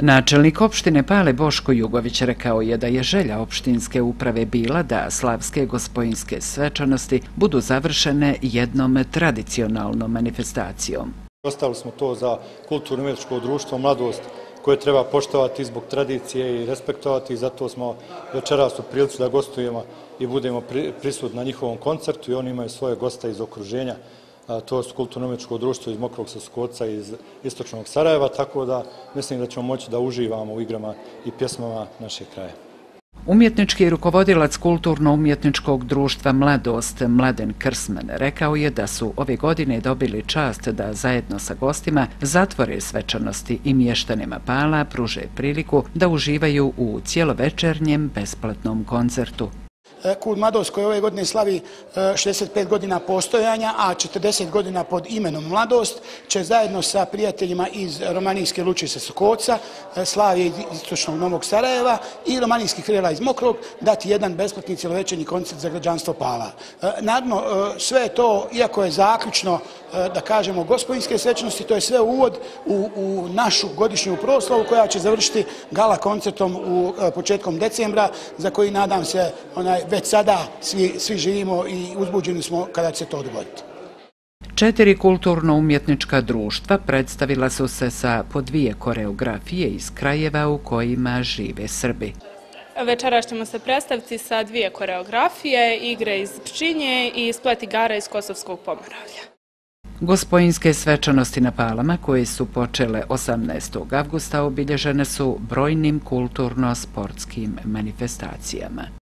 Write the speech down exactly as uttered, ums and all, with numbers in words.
Načelnik opštine Pale Boško Jugović rekao je da je želja opštinske uprave bila da slavske gospojinske svečanosti budu završene jednom tradicionalnom manifestacijom. Ostavili smo to za kulturno-umjetničko društvo Mladost koje treba poštovati zbog tradicije i respektovati i zato smo večeras u prilici da gostujemo i budemo prisutni na njihovom koncertu i oni imaju svoje goste iz okruženja. To su kulturno-umjetničko društvo iz Mokrog Soskoca i iz istočnog Sarajeva, tako da mislim da ćemo moći da uživamo u igrama i pjesmama našeg kraja. Umjetnički rukovodilac kulturno-umjetničkog društva Mladost Mladen Krsman rekao je da su ove godine dobili čast da zajedno sa gostima zatvore svečanosti i mještanima Pala pruže priliku da uživaju u cijelovečernjem besplatnom koncertu. Kult Mladost koji ove godine slavi šezdeset pet godina postojanja, a četrdeset godina pod imenom Mladost, će zajedno sa prijateljima iz Romanijske Luče sa Sokoca, Slavije iz istočnog Novog Sarajeva i Romanijskih Frela iz Mokrog dati jedan besplatni cijelovečernji koncert za građanstvo Pala. Naravno, sve je to, iako je zaključno, da kažemo, gospojinske svečanosti, to je sve uvod u, u našu godišnju proslavu koja će završiti gala koncertom u početkom decembra, za koji nadam se onaj već sada svi, svi živimo i uzbuđeni smo kada će se to dogoditi. Četiri kulturno-umjetnička društva predstavila su se sa po dvije koreografije iz krajeva u kojima žive Srbi. Večeras ćemo se predstaviti sa dvije koreografije, igre iz Pčinje i splet igara iz Kosovskog Pomoravlja. Gospojinske svečanosti na Palama, koje su počele osamnaestog avgusta, obilježene su brojnim kulturno-sportskim manifestacijama.